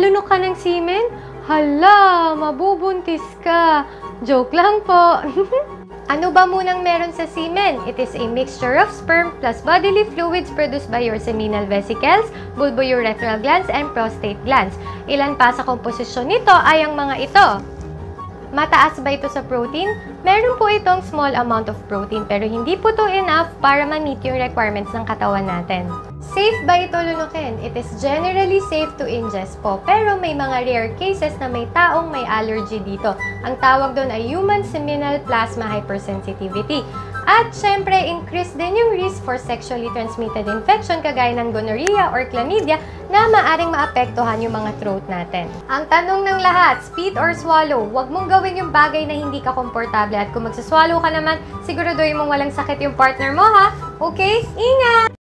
Makalunok ka ng semen? Hala, mabubuntis ka. Joke lang po. Ano ba munang meron sa semen? It is a mixture of sperm plus bodily fluids produced by your seminal vesicles, bulbourethral glands, and prostate glands. Ilan pa sa komposisyon nito ay ang mga ito. Mataas ba ito sa protein? Meron po itong small amount of protein pero hindi po ito enough para ma-meet yung requirements ng katawan natin. Safe ba ito lunukin? It is generally safe to ingest po pero may mga rare cases na may taong may allergy dito. Ang tawag doon ay human seminal plasma hypersensitivity. At syempre, increase din yung risk for sexually transmitted infection kagaya ng gonorrhea or chlamydia na maaring maapektuhan yung mga throat natin. Ang tanong ng lahat, spit or swallow? Huwag mong gawin yung bagay na hindi ka komportable at kung magsaswallow ka naman, siguraduhin mong walang sakit yung partner mo ha? Okay? Ingat!